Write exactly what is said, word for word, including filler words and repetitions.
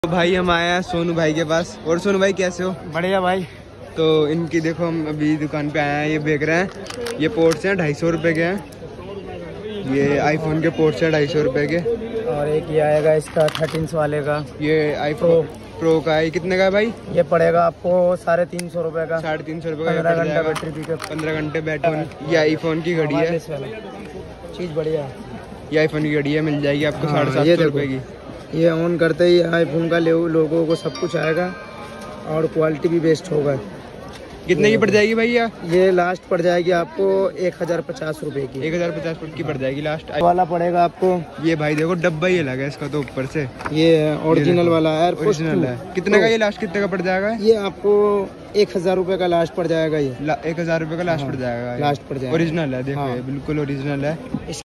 तो भाई हम आए हैं सोनू भाई के पास। और सोनू भाई कैसे हो? बढ़िया भाई। तो इनकी देखो हम अभी दुकान पे आए हैं, ये बेच रहे हैं। ये पोर्ट्स हैं ढाई सौ रुपये के हैं। ये आईफोन के पोर्ट्स हैं ढाई सौ रुपये के। और एक ये आएगा इसका थर्टीन वाले का, ये आईफोन प्रो का है। कितने का है भाई? ये पड़ेगा आपको साढ़े तीन सौ रुपये का। साढ़े तीन सौ रुपये का पंद्रह घंटा बैटरी पिकअप। पंद्रह घंटे बैटरी। ये आईफोन की घड़ी है, चीज़ बढ़िया है। ये आईफोन की घड़ी है, मिल जाएगी आपको हाँ, साढ़े सात सौ रुपये की। ये ऑन करते ही आईफोन का लोगों को सब कुछ आएगा और क्वालिटी भी बेस्ट होगा। कितने की पड़ जाएगी भैया? ये लास्ट पड़ जाएगी आपको एक हजार पचास रुपए की। एक हजार पचास की पड़ जाएगी लास्ट वाला पड़ेगा आपको। ये भाई देखो डब्बा ही लगा है इसका तो ऊपर से। ये ओरिजिनल वाला है, ओरिजिनल है। कितने का ये लास्ट कितने का पड़ जाएगा? ये आपको एक हजार रुपए का लास्ट पड़ जाएगा। ये एक हजार रुपए का लास्ट पड़ जाएगा। लास्ट पड़ जाएगा। ओरिजिनल है, देखो ये बिल्कुल ओरिजिनल है।